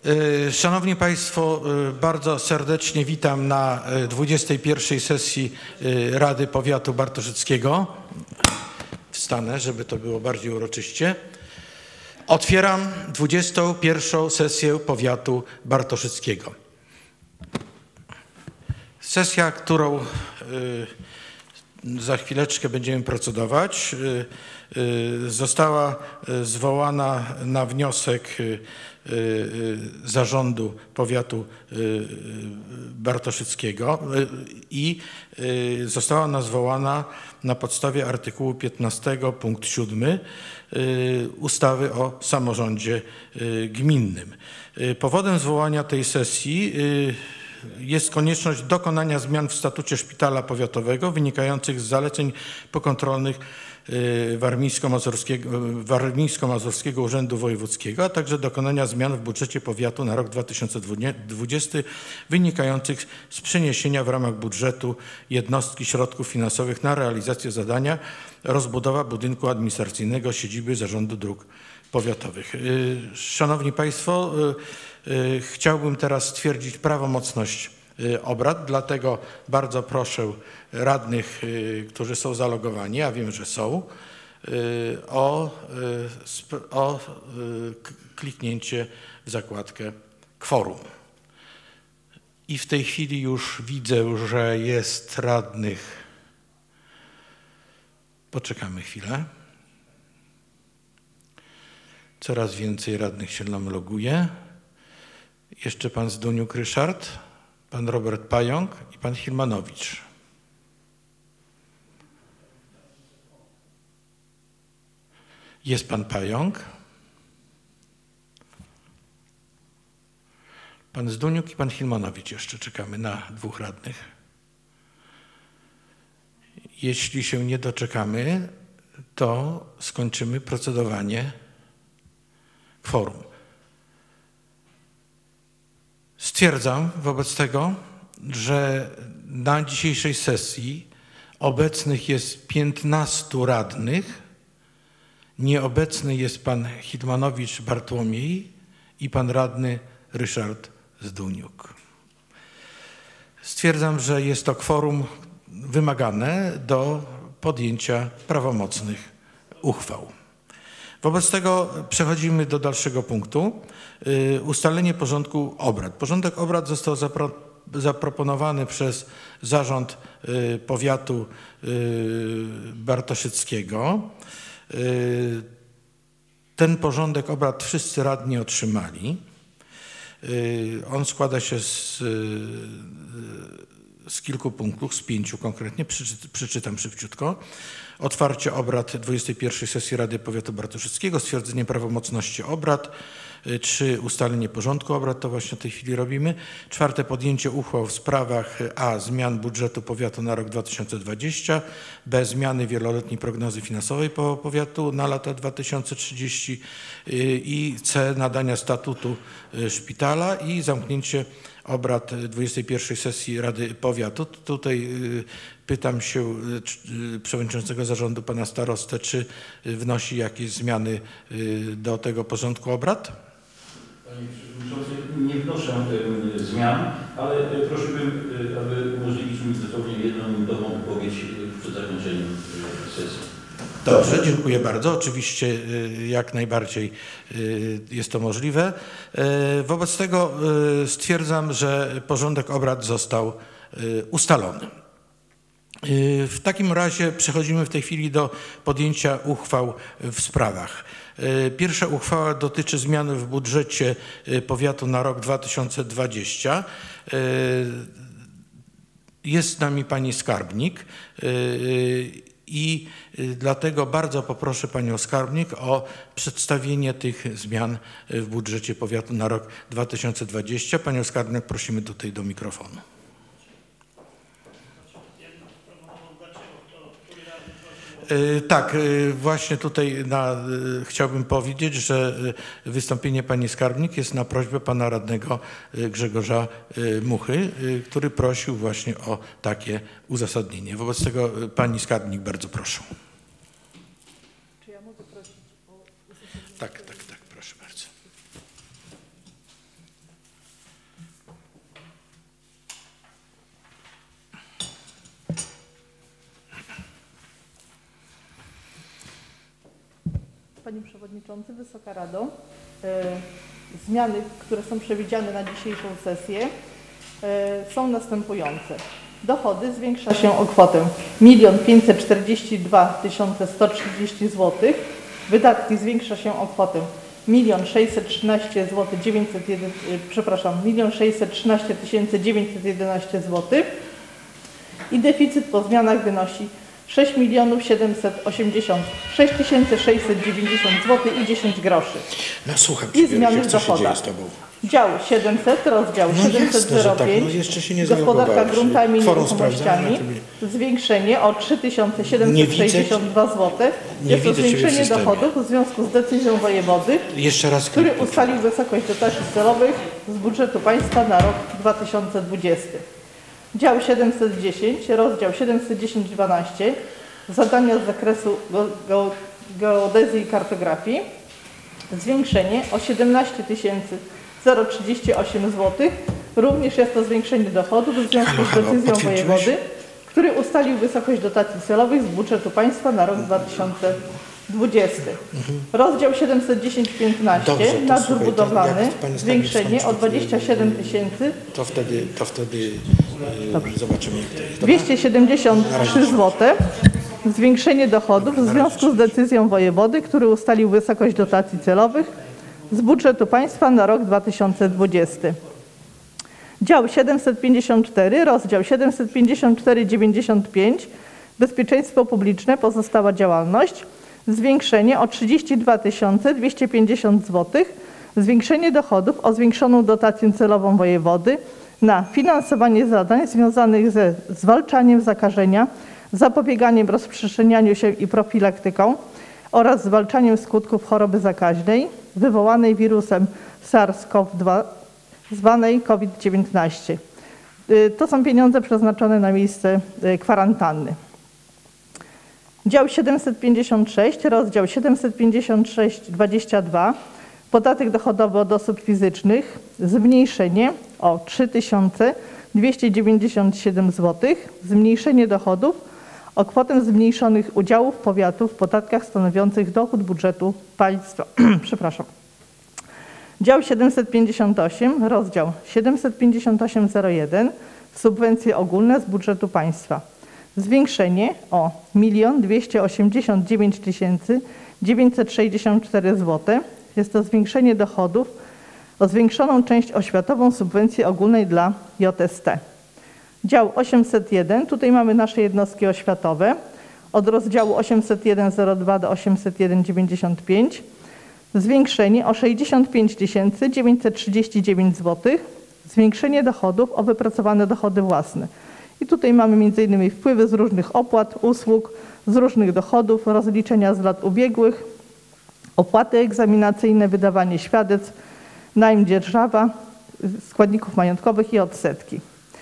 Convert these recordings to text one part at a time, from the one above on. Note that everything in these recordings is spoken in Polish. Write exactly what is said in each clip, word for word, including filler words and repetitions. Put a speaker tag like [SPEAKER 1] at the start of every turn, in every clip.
[SPEAKER 1] Szanowni Państwo, bardzo serdecznie witam na dwudziestej pierwszej sesji Rady Powiatu Bartoszyckiego. Wstanę, żeby to było bardziej uroczyście. Otwieram dwudziestą pierwszą sesję Powiatu Bartoszyckiego. Sesja, którą za chwileczkę będziemy procedować, została zwołana na wniosek Zarządu Powiatu Bartoszyckiego i została ona zwołana na podstawie artykułu piętnastego punkt siódmy ustawy o samorządzie gminnym. Powodem zwołania tej sesji jest konieczność dokonania zmian w statucie szpitala powiatowego wynikających z zaleceń pokontrolnych Warmińsko-Mazurskiego, Warmińsko-Mazurskiego Urzędu Wojewódzkiego, a także dokonania zmian w budżecie powiatu na rok dwa tysiące dwudziesty wynikających z przeniesienia w ramach budżetu jednostki środków finansowych na realizację zadania rozbudowa budynku administracyjnego siedziby Zarządu Dróg Powiatowych. Szanowni Państwo, chciałbym teraz stwierdzić prawomocność obrad, dlatego bardzo proszę radnych, którzy są zalogowani, a wiem, że są, o, o kliknięcie w zakładkę kworum. I w tej chwili już widzę, że jest radnych. Poczekamy chwilę. Coraz więcej radnych się nam loguje. Jeszcze pan Zduniuk Ryszard, pan Robert Pająk i pan Hilmanowicz. Jest pan Pająk, pan Zduniuk i pan Hilmanowicz. Jeszcze czekamy na dwóch radnych. Jeśli się nie doczekamy, to skończymy procedowanie kworum. Stwierdzam wobec tego, że na dzisiejszej sesji obecnych jest piętnastu radnych. Nieobecny jest pan Hitmanowicz Bartłomiej i pan radny Ryszard Zduniuk. Stwierdzam, że jest to kworum wymagane do podjęcia prawomocnych uchwał. Wobec tego przechodzimy do dalszego punktu. Ustalenie porządku obrad. Porządek obrad został zapro, zaproponowany przez Zarząd Powiatu Bartoszyckiego. Ten porządek obrad wszyscy radni otrzymali. On składa się z, z kilku punktów, z pięciu konkretnie, przeczytam szybciutko. Otwarcie obrad dwudziestej pierwszej sesji Rady Powiatu Bartoszyckiego, stwierdzenie prawomocności obrad, trzy ustalenie porządku obrad, to właśnie w tej chwili robimy. Czwarte podjęcie uchwał w sprawach a. zmian budżetu powiatu na rok dwa tysiące dwudziesty, b. zmiany wieloletniej prognozy finansowej powiatu na lata dwa tysiące trzydziesty i c. nadania statutu szpitala i zamknięcie obrad dwudziestej pierwszej sesji Rady Powiatu. Tutaj pytam się przewodniczącego zarządu pana starostę, czy wnosi jakieś zmiany do tego porządku obrad?
[SPEAKER 2] Panie Przewodniczący, nie wnoszę zmian, ale prosiłbym, aby umożliwić mi dosłownie jednominutową wypowiedź przed zakończeniem sesji.
[SPEAKER 1] Dobrze, dziękuję bardzo. Oczywiście jak najbardziej jest to możliwe. Wobec tego stwierdzam, że porządek obrad został ustalony. W takim razie przechodzimy w tej chwili do podjęcia uchwał w sprawach. Pierwsza uchwała dotyczy zmiany w budżecie powiatu na rok dwa tysiące dwudziesty. Jest z nami pani skarbnik i dlatego bardzo poproszę panią skarbnik o przedstawienie tych zmian w budżecie powiatu na rok dwa tysiące dwudziesty. Panią skarbnik prosimy tutaj do mikrofonu. Tak, właśnie tutaj na, chciałbym powiedzieć, że wystąpienie pani skarbnik jest na prośbę pana radnego Grzegorza Muchy, który prosił właśnie o takie uzasadnienie. Wobec tego pani skarbnik, bardzo proszę. Czy ja mogę prosić o uzasadnienie? Tak, tak, tak, proszę bardzo.
[SPEAKER 3] Panie Przewodniczący, Wysoka Rado, zmiany, które są przewidziane na dzisiejszą sesję, są następujące. Dochody zwiększa się o kwotę milion pięćset czterdzieści dwa tysiące sto trzydzieści złotych. Wydatki zwiększa się o kwotę milion sześćset trzynaście złotych dziewięćset jeden, przepraszam, milion sześćset trzynaście tysięcy dziewięćset jedenaście złotych i deficyt po zmianach wynosi sześć milionów siedemset osiemdziesiąt sześć tysięcy sześćset dziewięćdziesiąt złotych i dziesięć groszy.
[SPEAKER 4] No słucham
[SPEAKER 3] I zmiany w
[SPEAKER 4] co się dzieje
[SPEAKER 3] dochodach.
[SPEAKER 4] z tobą?
[SPEAKER 3] Dział siedemset, rozdział
[SPEAKER 4] No
[SPEAKER 3] siedemset
[SPEAKER 4] jasne, że
[SPEAKER 3] zero
[SPEAKER 4] tak.
[SPEAKER 3] pięć,
[SPEAKER 4] No jeszcze się nie
[SPEAKER 3] gospodarka
[SPEAKER 4] zalogowałeś.
[SPEAKER 3] gruntami i
[SPEAKER 4] Kworum
[SPEAKER 3] nieruchomościami,
[SPEAKER 4] sprawdzamy,
[SPEAKER 3] zwiększenie o trzy tysiące siedemset
[SPEAKER 4] Nie widzę
[SPEAKER 3] sześćdziesiąt dwa zł.
[SPEAKER 4] Nie
[SPEAKER 3] Jest to
[SPEAKER 4] widzę ciebie w
[SPEAKER 3] zwiększenie
[SPEAKER 4] systemie.
[SPEAKER 3] dochodów w związku z decyzją wojewody,
[SPEAKER 4] Jeszcze raz
[SPEAKER 3] który
[SPEAKER 4] kliknij.
[SPEAKER 3] ustalił wysokość dotacji celowych z budżetu państwa na rok dwa tysiące dwudziesty. Dział siedemset dziesięć, rozdział siedemset dziesięć dwanaście, zadania z zakresu ge ge geodezji i kartografii, zwiększenie o siedemnaście tysięcy trzydzieści osiem złotych. Również jest to zwiększenie dochodów w związku
[SPEAKER 4] Halo,
[SPEAKER 3] z
[SPEAKER 4] halo,
[SPEAKER 3] decyzją
[SPEAKER 4] potwierdziłeś?
[SPEAKER 3] wojewody, który ustalił wysokość dotacji celowych z budżetu państwa na rok dwa tysiące dwudziesty. Rozdział siedemset dziesięć piętnaście,
[SPEAKER 4] Dobrze, to
[SPEAKER 3] nadzór
[SPEAKER 4] słuchaj, to
[SPEAKER 3] budowlany,
[SPEAKER 4] jak pani
[SPEAKER 3] zwiększenie
[SPEAKER 4] stawisz
[SPEAKER 3] o dwadzieścia siedem tysięcy
[SPEAKER 4] To wtedy, to wtedy yy, zobaczymy jak to jest. Dobra?
[SPEAKER 3] dwieście siedemdziesiąt trzy złote. Zwiększenie dochodów w związku z decyzją wojewody, który ustalił wysokość dotacji celowych z budżetu państwa na rok dwa tysiące dwudziesty. Dział siedemset pięćdziesiąt cztery, rozdział siedemset pięćdziesiąt cztery dziewięćdziesiąt pięć, bezpieczeństwo publiczne, pozostała działalność, zwiększenie o trzydzieści dwa tysiące dwieście pięćdziesiąt złotych, zwiększenie dochodów o zwiększoną dotację celową wojewody na finansowanie zadań związanych ze zwalczaniem zakażenia, zapobieganiem rozprzestrzenianiu się i profilaktyką oraz zwalczaniem skutków choroby zakaźnej wywołanej wirusem SARS CoV dwa zwanej COVID dziewiętnaście. To są pieniądze przeznaczone na miejsce kwarantanny. Dział siedemset pięćdziesiąt sześć, rozdział siedemset pięćdziesiąt sześć dwadzieścia dwa, podatek dochodowy od osób fizycznych, zmniejszenie o trzy tysiące dwieście dziewięćdziesiąt siedem złotych, zmniejszenie dochodów o kwotę zmniejszonych udziałów powiatów w podatkach stanowiących dochód budżetu państwa. Przepraszam. Dział siedemset pięćdziesiąt osiem, rozdział siedemset pięćdziesiąt osiem zero jeden, subwencje ogólne z budżetu państwa. Zwiększenie o milion dwieście osiemdziesiąt dziewięć tysięcy dziewięćset sześćdziesiąt cztery złote. Jest to zwiększenie dochodów o zwiększoną część oświatową subwencji ogólnej dla J S T. Dział osiemset jeden, tutaj mamy nasze jednostki oświatowe, od rozdziału osiemset jeden zero dwa do osiemset jeden dziewięćdziesiąt pięć. Zwiększenie o sześćdziesiąt pięć tysięcy dziewięćset trzydzieści dziewięć złotych, zwiększenie dochodów o wypracowane dochody własne. I tutaj mamy między innymi wpływy z różnych opłat, usług, z różnych dochodów, rozliczenia z lat ubiegłych, opłaty egzaminacyjne, wydawanie świadectw, najm dzierżawa, składników majątkowych i odsetki.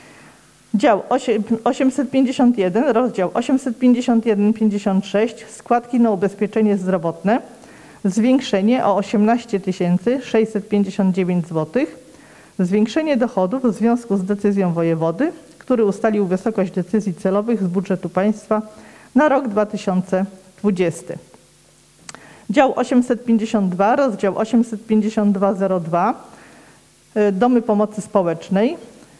[SPEAKER 3] Dział osiemset pięćdziesiąt jeden, rozdział osiemset pięćdziesiąt jeden pięćdziesiąt sześć, składki na ubezpieczenie zdrowotne, zwiększenie o osiemnaście tysięcy sześćset pięćdziesiąt dziewięć złotych, zwiększenie dochodów w związku z decyzją wojewody, który ustalił wysokość decyzji celowych z budżetu państwa na rok dwa tysiące dwudziesty. Dział osiemset pięćdziesiąt dwa, rozdział osiemset pięćdziesiąt dwa zero dwa, domy pomocy społecznej,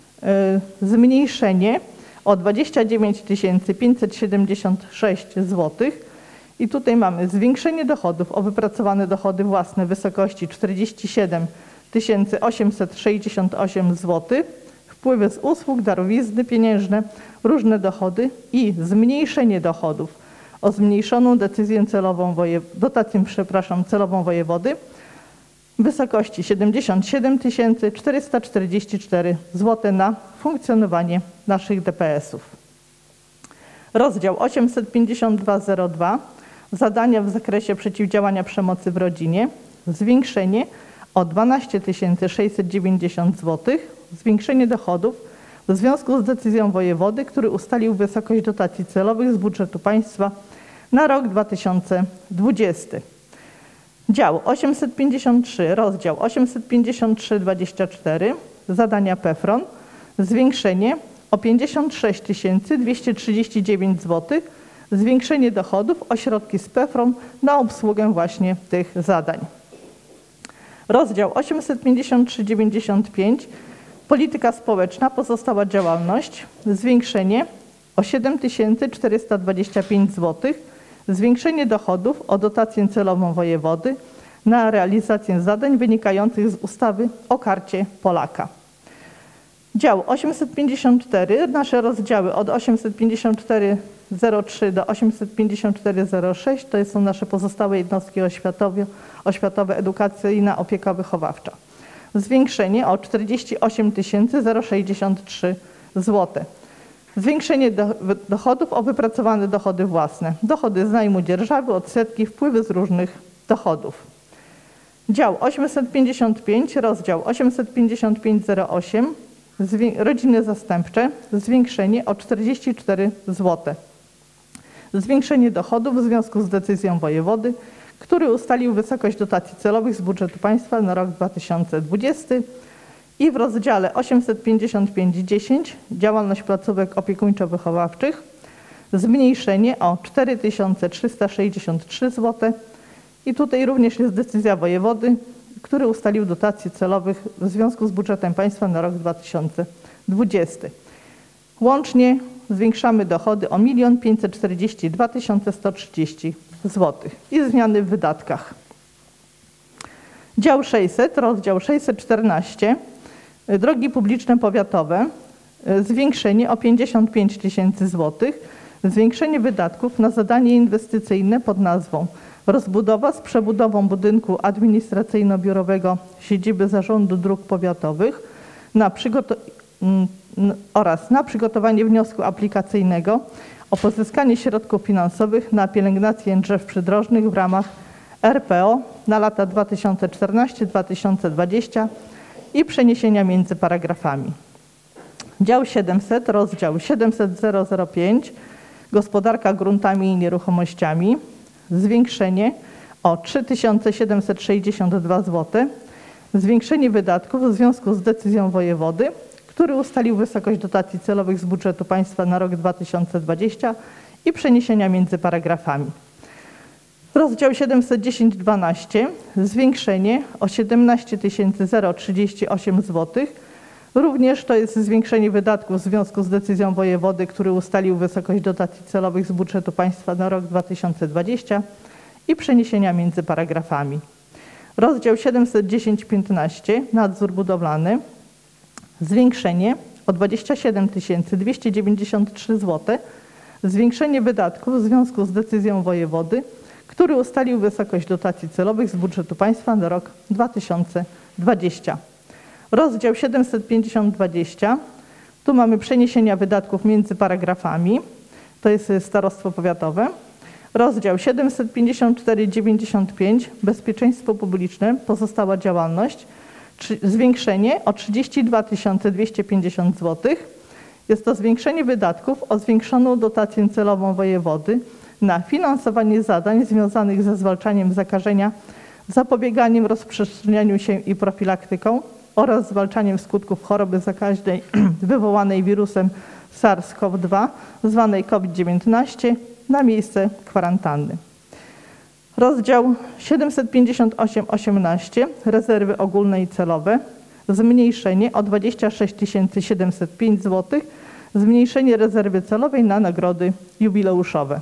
[SPEAKER 3] zmniejszenie o dwadzieścia dziewięć tysięcy pięćset siedemdziesiąt sześć złotych. I tutaj mamy zwiększenie dochodów o wypracowane dochody własne w wysokości czterdzieści siedem tysięcy osiemset sześćdziesiąt osiem złotych, wpływy z usług, darowizny pieniężne, różne dochody i zmniejszenie dochodów o zmniejszoną decyzję celową woje, dotację, przepraszam, celową wojewody w wysokości siedemdziesiąt siedem tysięcy czterysta czterdzieści cztery złotych na funkcjonowanie naszych D P S ów. Rozdział osiemset pięćdziesiąt dwa zero dwa, zadania w zakresie przeciwdziałania przemocy w rodzinie, zwiększenie o dwanaście tysięcy sześćset dziewięćdziesiąt złotych, zwiększenie dochodów w związku z decyzją wojewody, który ustalił wysokość dotacji celowych z budżetu państwa na rok dwa tysiące dwudziesty. Dział osiemset pięćdziesiąt trzy, rozdział osiemset pięćdziesiąt trzy dwadzieścia cztery, zadania P F R O N, zwiększenie o pięćdziesiąt sześć tysięcy dwieście trzydzieści dziewięć złotych, zwiększenie dochodów o środki z PFRON na obsługę właśnie tych zadań. Rozdział osiemset pięćdziesiąt trzy dziewięćdziesiąt pięć Polityka społeczna, pozostała działalność, zwiększenie o siedem tysięcy czterysta dwadzieścia pięć złotych, zwiększenie dochodów o dotację celową wojewody na realizację zadań wynikających z ustawy o Karcie Polaka. Dział osiemset pięćdziesiąt cztery, nasze rozdziały od osiemset pięćdziesiąt cztery zero trzy do osiemset pięćdziesiąt cztery zero sześć to są nasze pozostałe jednostki oświatowe, oświatowe edukacyjna, opieka wychowawcza. Zwiększenie o czterdzieści osiem tysięcy sześćdziesiąt trzy złote. Zwiększenie do, dochodów o wypracowane dochody własne, dochody z najmu dzierżawy, odsetki, wpływy z różnych dochodów. Dział osiemset pięćdziesiąt pięć, rozdział osiemset pięćdziesiąt pięć zero osiem, rodziny zastępcze, zwiększenie o czterdzieści cztery złote. Zwiększenie dochodów w związku z decyzją wojewody, który ustalił wysokość dotacji celowych z budżetu państwa na rok dwa tysiące dwudziesty. I w rozdziale osiemset pięćdziesiąt pięć dziesięć działalność placówek opiekuńczo-wychowawczych, zmniejszenie o cztery tysiące trzysta sześćdziesiąt trzy złote. I tutaj również jest decyzja wojewody, który ustalił dotacje celowych w związku z budżetem państwa na rok dwa tysiące dwudziesty. Łącznie zwiększamy dochody o milion pięćset czterdzieści dwa tysiące sto trzydzieści złotych. I zmiany w wydatkach. Dział sześćset, rozdział sześćset czternaście, drogi publiczne powiatowe, zwiększenie o pięćdziesiąt pięć tysięcy złotych, zwiększenie wydatków na zadanie inwestycyjne pod nazwą rozbudowa z przebudową budynku administracyjno-biurowego siedziby Zarządu Dróg Powiatowych na przygoto- oraz na przygotowanie wniosku aplikacyjnego o pozyskanie środków finansowych na pielęgnację drzew przydrożnych w ramach R P O na lata dwa tysiące czternasty do dwa tysiące dwudziestego i przeniesienia między paragrafami. Dział siedemset, rozdział siedemset zero zero pięć, gospodarka gruntami i nieruchomościami, zwiększenie o trzy tysiące siedemset sześćdziesiąt dwa złote, zwiększenie wydatków w związku z decyzją wojewody, który ustalił wysokość dotacji celowych z budżetu państwa na rok dwa tysiące dwudziesty i przeniesienia między paragrafami. Rozdział siedemset dziesięć dwanaście, zwiększenie o siedemnaście tysięcy trzydzieści osiem złotych. Również to jest zwiększenie wydatków w związku z decyzją wojewody, który ustalił wysokość dotacji celowych z budżetu państwa na rok dwa tysiące dwudziesty i przeniesienia między paragrafami. Rozdział siedemset dziesięć piętnaście, nadzór budowlany, zwiększenie o dwadzieścia siedem tysięcy dwieście dziewięćdziesiąt trzy złote, zwiększenie wydatków w związku z decyzją wojewody, który ustalił wysokość dotacji celowych z budżetu państwa na rok dwa tysiące dwudziesty. Rozdział siedemset pięćdziesiąt dwadzieścia, tu mamy przeniesienia wydatków między paragrafami, to jest starostwo powiatowe. Rozdział siedemset pięćdziesiąt cztery dziewięćdziesiąt pięć, bezpieczeństwo publiczne, pozostała działalność, zwiększenie o trzydzieści dwa tysiące dwieście pięćdziesiąt złotych. Jest to zwiększenie wydatków o zwiększoną dotację celową wojewody na finansowanie zadań związanych ze zwalczaniem zakażenia, zapobieganiem rozprzestrzenianiu się i profilaktyką oraz zwalczaniem skutków choroby zakaźnej wywołanej wirusem SARS CoV dwa, zwanej COVID dziewiętnaście, na miejsce kwarantanny. Rozdział siedemset pięćdziesiąt osiem osiemnaście, rezerwy ogólne i celowe, zmniejszenie o dwadzieścia sześć tysięcy siedemset pięć złotych, zmniejszenie rezerwy celowej na nagrody jubileuszowe.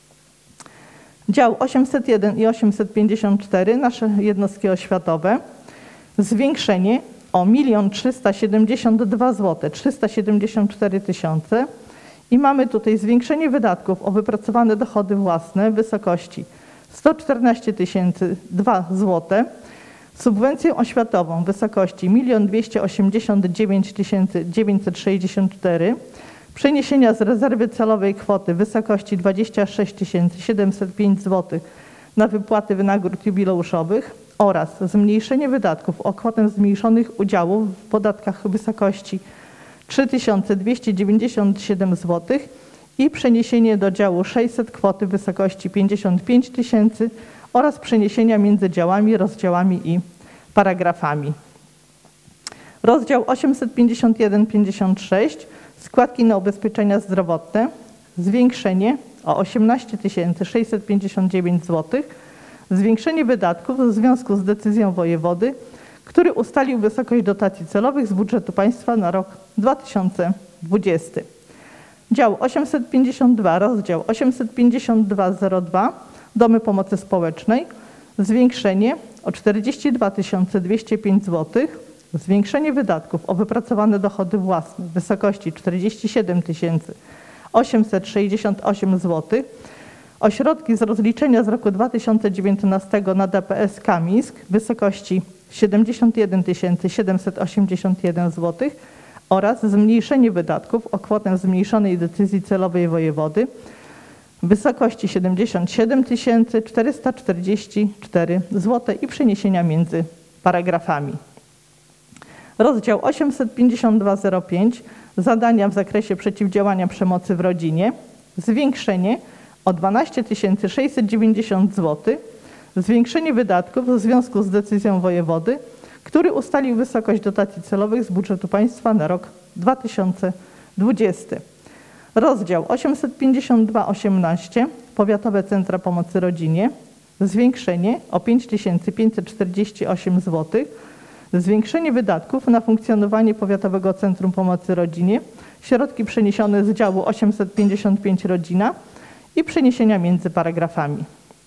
[SPEAKER 3] Dział osiemset jeden i osiemset pięćdziesiąt cztery, nasze jednostki oświatowe, zwiększenie o milion trzysta siedemdziesiąt dwa złote, trzysta siedemdziesiąt cztery tysiące i mamy tutaj zwiększenie wydatków o wypracowane dochody własne w wysokości sto czternaście tysięcy dwa złote, subwencję oświatową w wysokości milion dwieście osiemdziesiąt dziewięć tysięcy dziewięćset sześćdziesiąt cztery, przeniesienia z rezerwy celowej kwoty w wysokości dwadzieścia sześć tysięcy siedemset pięć złotych na wypłaty wynagród jubileuszowych oraz zmniejszenie wydatków o kwotę zmniejszonych udziałów w podatkach w wysokości trzy tysiące dwieście dziewięćdziesiąt siedem złotych i przeniesienie do działu sześćset kwoty w wysokości pięćdziesiąt pięć tysięcy oraz przeniesienia między działami, rozdziałami i paragrafami. Rozdział osiemset pięćdziesiąt jeden pięćdziesiąt sześć, składki na ubezpieczenia zdrowotne, zwiększenie o osiemnaście tysięcy sześćset pięćdziesiąt dziewięć złotych, zwiększenie wydatków w związku z decyzją wojewody, który ustalił wysokość dotacji celowych z budżetu państwa na rok dwa tysiące dwudziesty. Dział osiemset pięćdziesiąt dwa, rozdział osiemset pięćdziesiąt dwa zero dwa, Domy Pomocy Społecznej, zwiększenie o czterdzieści dwa tysiące dwieście pięć złotych, zwiększenie wydatków o wypracowane dochody własne w wysokości czterdzieści siedem tysięcy osiemset sześćdziesiąt osiem złotych, o środki z rozliczenia z roku dwa tysiące dziewiętnastego na D P S Kamińsk w wysokości siedemdziesiąt jeden tysięcy siedemset osiemdziesiąt jeden złotych oraz zmniejszenie wydatków o kwotę zmniejszonej decyzji celowej wojewody w wysokości siedemdziesiąt siedem tysięcy czterysta czterdzieści cztery złotych i przeniesienia między paragrafami. Rozdział osiemset pięćdziesiąt dwa zero pięć, zadania w zakresie przeciwdziałania przemocy w rodzinie, zwiększenie o dwanaście tysięcy sześćset dziewięćdziesiąt złotych, zwiększenie wydatków w związku z decyzją wojewody, który ustalił wysokość dotacji celowych z budżetu państwa na rok dwa tysiące dwudziesty. Rozdział osiemset pięćdziesiąt dwa osiemnaście, Powiatowe Centra Pomocy Rodzinie, zwiększenie o pięć tysięcy pięćset czterdzieści osiem złotych, zwiększenie wydatków na funkcjonowanie Powiatowego Centrum Pomocy Rodzinie, środki przeniesione z działu osiemset pięćdziesiąt pięć Rodzina i przeniesienia między paragrafami.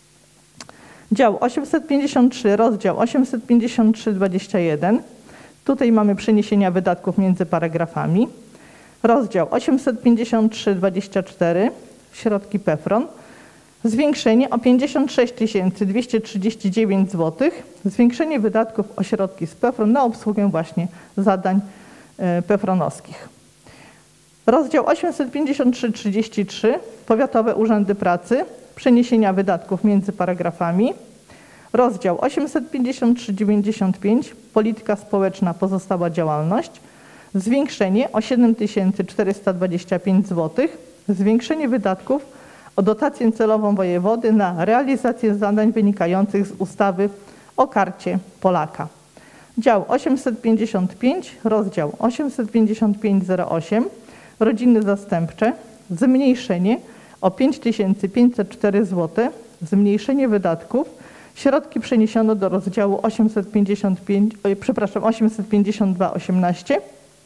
[SPEAKER 3] Dział osiemset pięćdziesiąt trzy, rozdział osiemset pięćdziesiąt trzy dwadzieścia jeden. Tutaj mamy przeniesienia wydatków między paragrafami. Rozdział osiemset pięćdziesiąt trzy dwadzieścia cztery, środki PEFRON. Zwiększenie o pięćdziesiąt sześć tysięcy dwieście trzydzieści dziewięć złotych. Zwiększenie wydatków o środki z PEFRON na obsługę właśnie zadań pefronowskich. Rozdział osiemset pięćdziesiąt trzy trzydzieści trzy, Powiatowe Urzędy Pracy. Przeniesienia wydatków między paragrafami. Rozdział osiemset pięćdziesiąt trzy dziewięćdziesiąt pięć, Polityka Społeczna, pozostała działalność. Zwiększenie o siedem tysięcy czterysta dwadzieścia pięć złotych. Zwiększenie wydatków o dotację celową wojewody na realizację zadań wynikających z ustawy o Karcie Polaka. Dział osiemset pięćdziesiąt pięć, rozdział osiemset pięćdziesiąt pięć zero osiem, Rodziny Zastępcze. Zmniejszenie o pięć tysięcy pięćset cztery złotych, zmniejszenie wydatków, środki przeniesiono do rozdziału osiemset pięćdziesiąt pięć, przepraszam, osiemset pięćdziesiąt dwa osiemnaście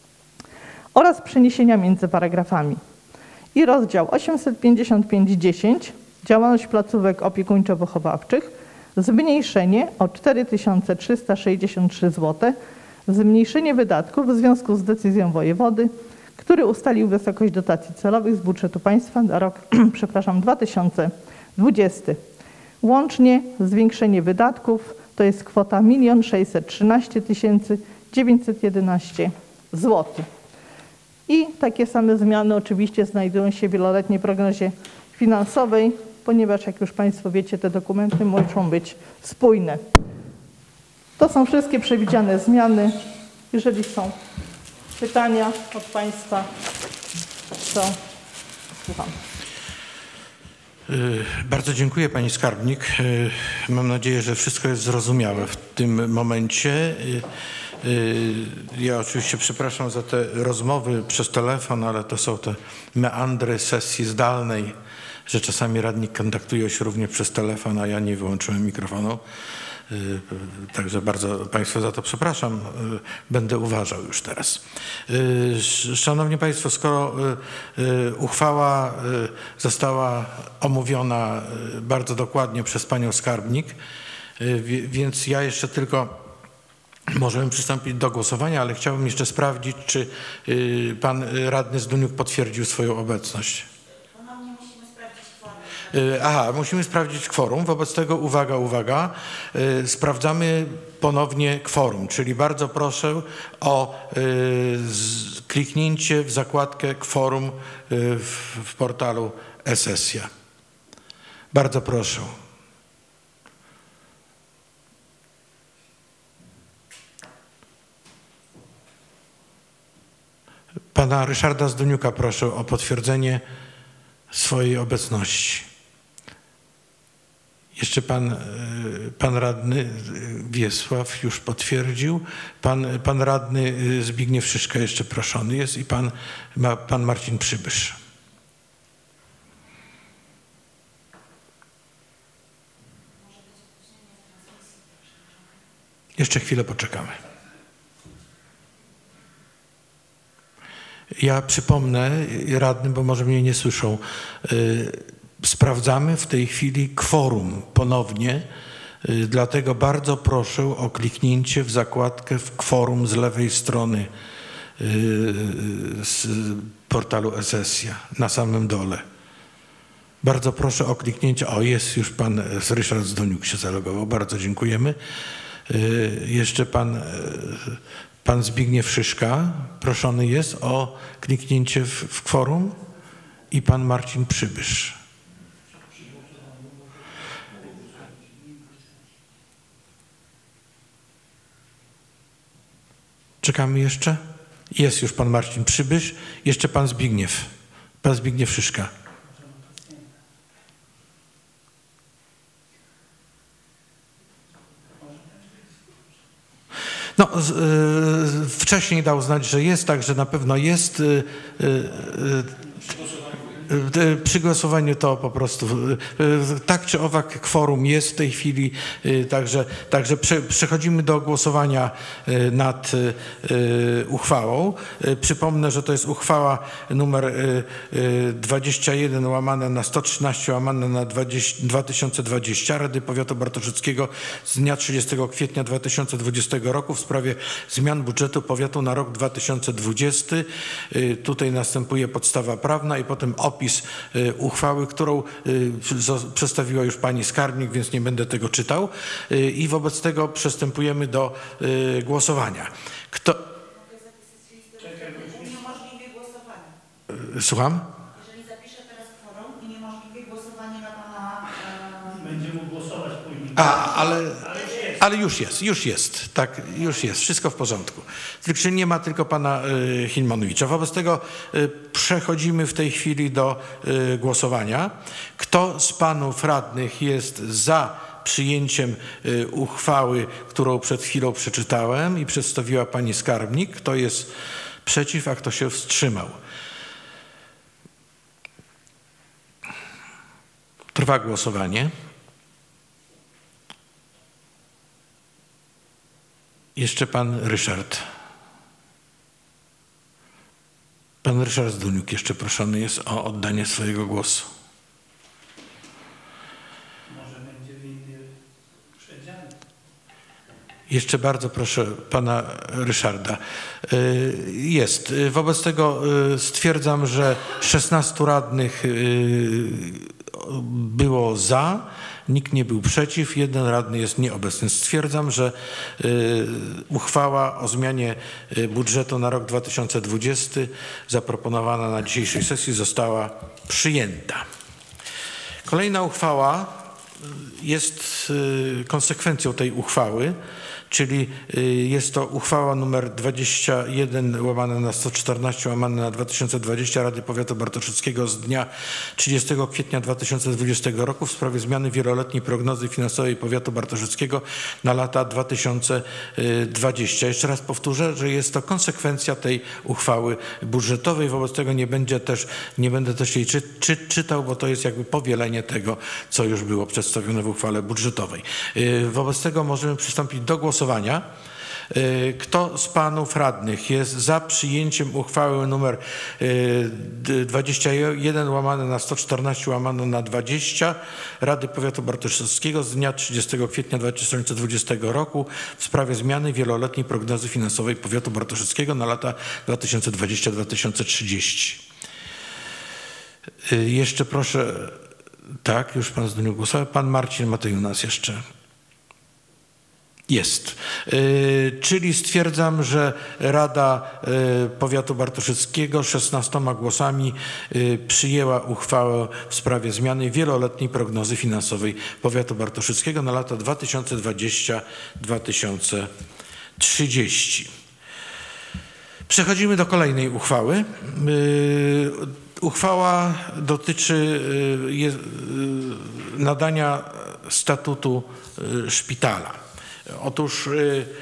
[SPEAKER 3] oraz przeniesienia między paragrafami. I rozdział osiemset pięćdziesiąt pięć dziesięć, działalność placówek opiekuńczo-wychowawczych, zmniejszenie o cztery tysiące trzysta sześćdziesiąt trzy złotych, zmniejszenie wydatków w związku z decyzją wojewody, który ustalił wysokość dotacji celowych z budżetu państwa na rok przepraszam, dwa tysiące dwudziesty. Łącznie zwiększenie wydatków to jest kwota milion sześćset trzynaście tysięcy dziewięćset jedenaście złotych. I takie same zmiany oczywiście znajdują się w wieloletniej prognozie finansowej, ponieważ jak już państwo wiecie, te dokumenty muszą być spójne. To są wszystkie przewidziane zmiany. Jeżeli są pytania od państwa, to słucham.
[SPEAKER 1] Bardzo dziękuję pani skarbnik. Mam nadzieję, że wszystko jest zrozumiałe w tym momencie. Ja oczywiście przepraszam za te rozmowy przez telefon, ale to są te meandry sesji zdalnej, że czasami radnik kontaktuje się również przez telefon, a ja nie wyłączyłem mikrofonu. Także bardzo państwa za to przepraszam. Będę uważał już teraz. Szanowni państwo, skoro uchwała została omówiona bardzo dokładnie przez panią skarbnik, więc ja jeszcze tylko możemy przystąpić do głosowania, ale chciałbym jeszcze sprawdzić, czy pan radny Zduniuk potwierdził swoją obecność. Aha, musimy sprawdzić kworum. Wobec tego uwaga, uwaga. Sprawdzamy ponownie kworum, czyli bardzo proszę o kliknięcie w zakładkę kworum w, w portalu e-sesja. Bardzo proszę. Pana Ryszarda Zduniuka proszę o potwierdzenie swojej obecności. Jeszcze pan, pan radny Wiesław już potwierdził. Pan, pan radny Zbigniew Szyszka jeszcze proszony jest i pan, pan Marcin Przybysz. Jeszcze chwilę poczekamy. Ja przypomnę radnym, bo może mnie nie słyszą. Sprawdzamy w tej chwili kworum ponownie, dlatego bardzo proszę o kliknięcie w zakładkę w kworum z lewej strony z portalu e-sesja na samym dole. Bardzo proszę o kliknięcie. O, jest już pan Ryszard Zdoniuk się zalogował. Bardzo dziękujemy. Jeszcze pan, pan Zbigniew Szyszka proszony jest o kliknięcie w, w kworum i pan Marcin Przybysz. Czekamy jeszcze? Jest już pan Marcin Przybysz, jeszcze pan Zbigniew, pan Zbigniew Szyszka. No, y, wcześniej dał znać, że jest, także na pewno jest. Y, y, y, Przy głosowaniu to po prostu tak czy owak kworum jest w tej chwili, także, także przechodzimy do głosowania nad uchwałą. Przypomnę, że to jest uchwała numer dwadzieścia jeden łamane na sto trzynaście łamane na dwa tysiące dwadzieścia Rady Powiatu Bartoszyckiego z dnia trzydziestego kwietnia dwa tysiące dwudziestego roku w sprawie zmian budżetu powiatu na rok dwa tysiące dwudziesty. Tutaj następuje podstawa prawna i potem opis uchwały, którą przedstawiła już pani skarbnik, więc nie będę tego czytał. I wobec tego przystępujemy do głosowania. Kto...
[SPEAKER 5] Uniemożliwie głosowanie.
[SPEAKER 1] Słucham?
[SPEAKER 5] Jeżeli zapiszę teraz kworum, uniemożliwie głosowanie na pana...
[SPEAKER 2] Będzie mógł głosować później.
[SPEAKER 1] A, ale... Ale już jest, już jest, tak, już jest, wszystko w porządku. Tylko nie ma tylko pana y, Hilmanowicza. Wobec tego y, przechodzimy w tej chwili do y, głosowania. Kto z panów radnych jest za przyjęciem y, uchwały, którą przed chwilą przeczytałem i przedstawiła pani skarbnik? Kto jest przeciw, a kto się wstrzymał? Trwa głosowanie. Jeszcze pan Ryszard. Pan Ryszard Zduniuk jeszcze proszony jest o oddanie swojego głosu.
[SPEAKER 2] Może będzie w inny przedziale.
[SPEAKER 1] Jeszcze bardzo proszę pana Ryszarda. Jest. Wobec tego stwierdzam, że szesnastu radnych było za. Nikt nie był przeciw, jeden radny jest nieobecny. Stwierdzam, że y, uchwała o zmianie budżetu na rok dwa tysiące dwudziesty zaproponowana na dzisiejszej sesji została przyjęta. Kolejna uchwała jest y, konsekwencją tej uchwały, czyli y, jest to uchwała numer dwadzieścia jeden łamane na sto czternaście łamane na dwa tysiące dwadzieścia Rady Powiatu Bartoszyckiego z dnia trzydziestego kwietnia dwa tysiące dwudziestego roku w sprawie zmiany wieloletniej prognozy finansowej Powiatu Bartoszyckiego na lata dwa tysiące dwudziesty. Jeszcze raz powtórzę, że jest to konsekwencja tej uchwały budżetowej, wobec tego nie będzie też, nie będę też jej czy, czy, czytał, bo to jest jakby powielenie tego, co już było przedstawione w uchwale budżetowej. Y, wobec tego możemy przystąpić do głosowania. Kto z panów radnych jest za przyjęciem uchwały numer dwadzieścia jeden łamane na sto czternaście łamane na dwadzieścia Rady Powiatu Bartoszyckiego z dnia trzydziestego kwietnia dwa tysiące dwudziestego roku w sprawie zmiany wieloletniej prognozy finansowej Powiatu Bartoszyckiego na lata dwa tysiące dwudziesty do dwa tysiące trzydziestego? Jeszcze proszę, tak, już pan Zduniuk głosował, pan Marcin Matej u nas jeszcze. Jest. Yy, czyli stwierdzam, że Rada yy, Powiatu Bartoszyckiego szesnastoma głosami yy, przyjęła uchwałę w sprawie zmiany wieloletniej prognozy finansowej Powiatu Bartoszyckiego na lata dwa tysiące dwudziesty do dwa tysiące trzydziestego. Przechodzimy do kolejnej uchwały. Yy, uchwała dotyczy yy, je, yy, nadania statutu yy, szpitala. Otóż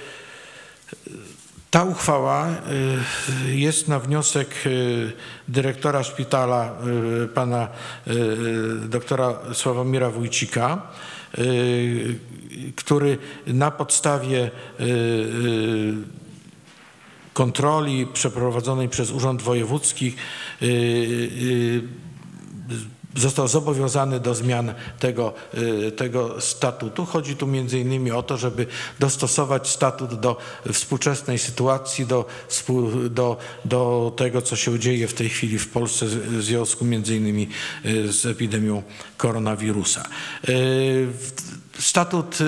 [SPEAKER 1] ta uchwała jest na wniosek dyrektora szpitala, pana doktora Sławomira Wójcika. który na podstawie kontroli przeprowadzonej przez Urząd Wojewódzki został zobowiązany do zmian tego, tego statutu. Chodzi tu między innymi o to, żeby dostosować statut do współczesnej sytuacji, do, do, do tego, co się dzieje w tej chwili w Polsce w związku między innymi z epidemią koronawirusa. Statut,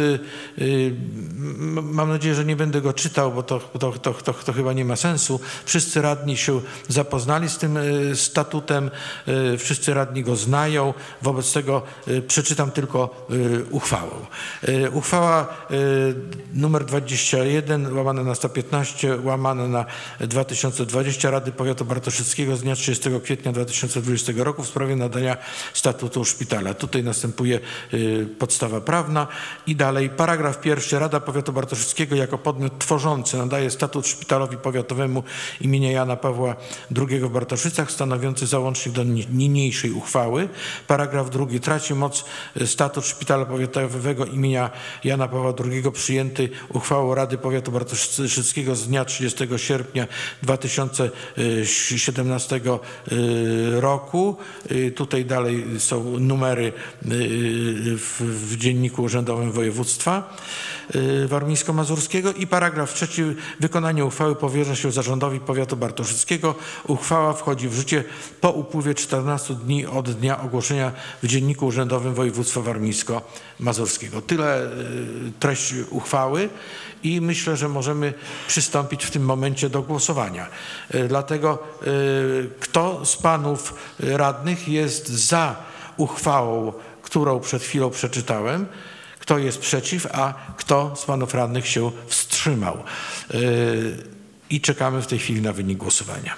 [SPEAKER 1] mam nadzieję, że nie będę go czytał, bo to, to, to, to, to chyba nie ma sensu. Wszyscy radni się zapoznali z tym statutem, wszyscy radni go znają, wobec tego przeczytam tylko uchwałę. Uchwała numer dwadzieścia jeden łamane na sto piętnaście łamane na dwa tysiące dwadzieścia Rady Powiatu Bartoszyckiego z dnia trzydziestego kwietnia dwa tysiące dwudziestego roku w sprawie nadania statutu szpitala. Tutaj następuje podstawa prawna. I dalej, paragraf pierwszy. Rada Powiatu Bartoszyckiego jako podmiot tworzący nadaje statut szpitalowi powiatowemu imienia Jana Pawła drugiego w Bartoszycach, stanowiący załącznik do niniejszej uchwały. Paragraf drugi. Traci moc statut szpitala powiatowego imienia Jana Pawła drugiego przyjęty uchwałą Rady Powiatu Bartoszyckiego z dnia trzydziestego sierpnia dwa tysiące siedemnastego roku. Tutaj dalej są numery w, w dzienniku Urzędowym Województwa Warmińsko-Mazurskiego. I paragraf trzeci. Wykonanie uchwały powierza się Zarządowi Powiatu Bartoszyckiego. Uchwała wchodzi w życie po upływie czternastu dni od dnia ogłoszenia w Dzienniku Urzędowym Województwa Warmińsko-Mazurskiego. Tyle treść uchwały i myślę, że możemy przystąpić w tym momencie do głosowania. Dlatego kto z panów radnych jest za uchwałą, którą przed chwilą przeczytałem? Kto jest przeciw, a kto z panów radnych się wstrzymał? I czekamy w tej chwili na wynik głosowania.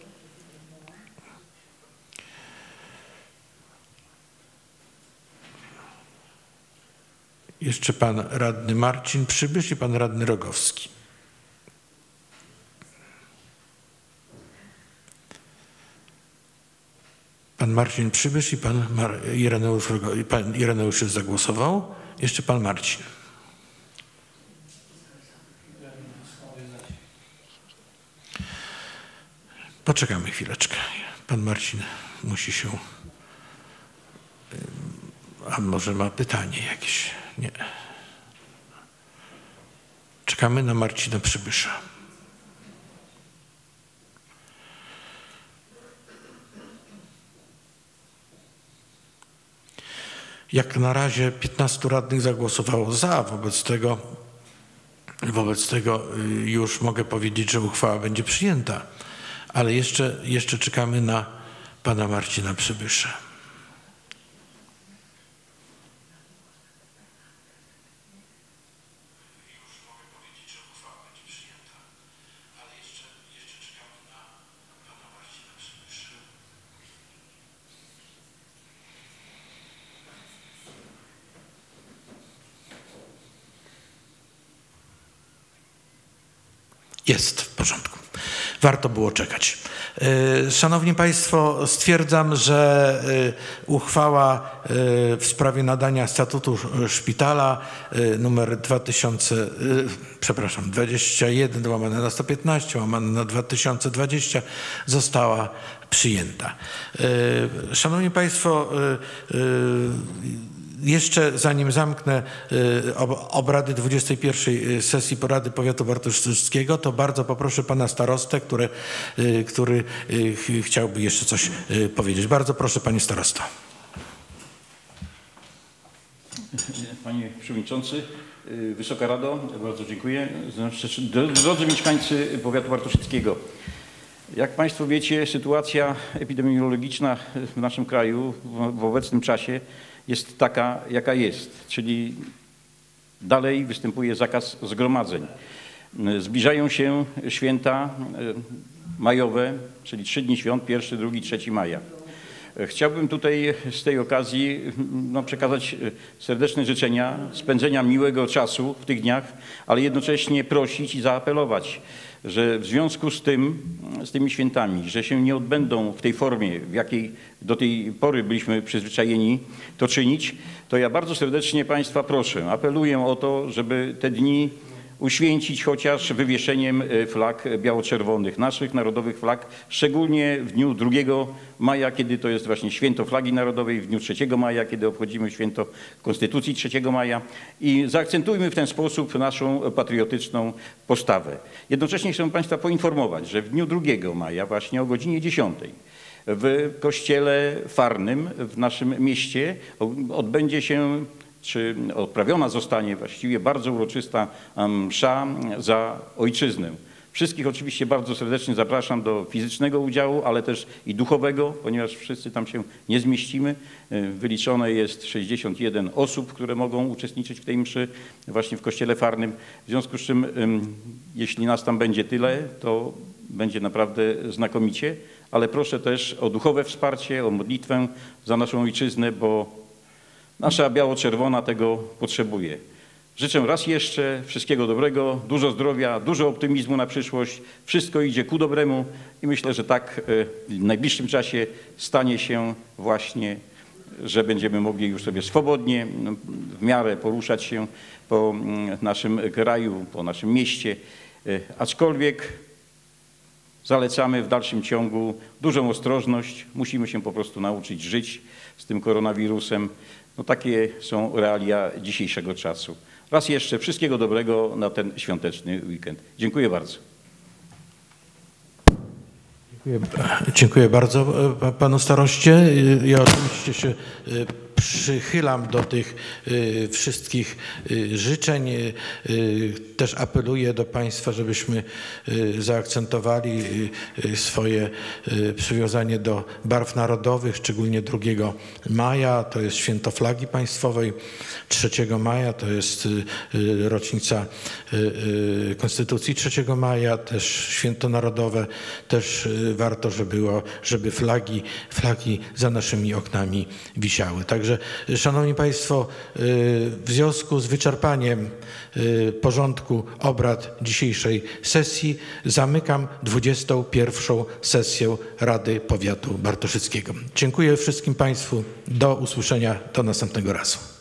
[SPEAKER 1] Jeszcze pan radny Marcin Przybysz i pan radny Rogowski. Pan Marcin Przybysz i pan Ireneusz, pan Ireneusz już zagłosował. Jeszcze pan Marcin. Poczekamy chwileczkę. Pan Marcin musi się... A może ma pytanie jakieś? Nie. Czekamy na Marcina Przybysza. Jak na razie piętnastu radnych zagłosowało za, wobec tego, wobec tego już mogę powiedzieć, że uchwała będzie przyjęta, ale jeszcze, jeszcze czekamy na pana Marcina Przybysza. Jest w porządku. Warto było czekać. Szanowni Państwo, stwierdzam, że uchwała w sprawie nadania statutu szpitala numer dwa tysiące, przepraszam, dwadzieścia jeden łamane na sto piętnaście łamane na dwa tysiące dwadzieścia została przyjęta. Szanowni Państwo, jeszcze zanim zamknę obrady dwudziestej pierwszej sesji Rady Powiatu Bartoszyckiego, to bardzo poproszę pana starostę, który, który chciałby jeszcze coś powiedzieć. Bardzo proszę, panie starosto.
[SPEAKER 2] Panie Przewodniczący, Wysoka Rado, bardzo dziękuję. Drodzy mieszkańcy Powiatu Bartoszyckiego, jak Państwo wiecie, sytuacja epidemiologiczna w naszym kraju w obecnym czasie jest taka, jaka jest, czyli dalej występuje zakaz zgromadzeń. Zbliżają się święta majowe, czyli trzy dni świąt, pierwszy, drugi, trzeci maja. Chciałbym tutaj z tej okazji no, przekazać serdeczne życzenia spędzenia miłego czasu w tych dniach, ale jednocześnie prosić i zaapelować, że w związku z tym, z tymi świętami, że się nie odbędą w tej formie, w jakiej do tej pory byliśmy przyzwyczajeni to czynić, to ja bardzo serdecznie Państwa proszę, apeluję o to, żeby te dni uświęcić chociaż wywieszeniem flag biało-czerwonych, naszych narodowych flag, szczególnie w dniu drugiego maja, kiedy to jest właśnie święto flagi narodowej, w dniu trzeciego maja, kiedy obchodzimy święto Konstytucji trzeciego maja i zaakcentujmy w ten sposób naszą patriotyczną postawę. Jednocześnie chcę Państwa poinformować, że w dniu drugiego maja właśnie o godzinie dziesiątej w kościele Farnym w naszym mieście odbędzie się, czy odprawiona zostanie właściwie bardzo uroczysta msza za ojczyznę. Wszystkich oczywiście bardzo serdecznie zapraszam do fizycznego udziału, ale też i duchowego, ponieważ wszyscy tam się nie zmieścimy. Wyliczone jest sześćdziesiąt jeden osób, które mogą uczestniczyć w tej mszy właśnie w kościele Farnym. W związku z czym, jeśli nas tam będzie tyle, to będzie naprawdę znakomicie, ale proszę też o duchowe wsparcie, o modlitwę za naszą ojczyznę, bo nasza biało-czerwona tego potrzebuje. Życzę raz jeszcze wszystkiego dobrego, dużo zdrowia, dużo optymizmu na przyszłość. Wszystko idzie ku dobremu i myślę, że tak w najbliższym czasie stanie się właśnie, że będziemy mogli już sobie swobodnie w miarę poruszać się po naszym kraju, po naszym mieście. Aczkolwiek zalecamy w dalszym ciągu dużą ostrożność. Musimy się po prostu nauczyć żyć z tym koronawirusem. No takie są realia dzisiejszego czasu. Raz jeszcze wszystkiego dobrego na ten świąteczny weekend. Dziękuję bardzo.
[SPEAKER 1] Dziękuję, dziękuję bardzo panu staroście. Ja oczywiście się przychylam do tych wszystkich życzeń. Też apeluję do Państwa, żebyśmy zaakcentowali swoje przywiązanie do barw narodowych, szczególnie drugiego maja, to jest święto flagi państwowej, trzeciego maja to jest rocznica Konstytucji trzeciego maja, też święto narodowe, też warto, żeby było, żeby flagi, flagi za naszymi oknami wisiały. Także, szanowni Państwo, w związku z wyczerpaniem porządku obrad dzisiejszej sesji zamykam dwudziestą pierwszą sesję Rady Powiatu Bartoszyckiego. Dziękuję wszystkim Państwu. Do usłyszenia do następnego razu.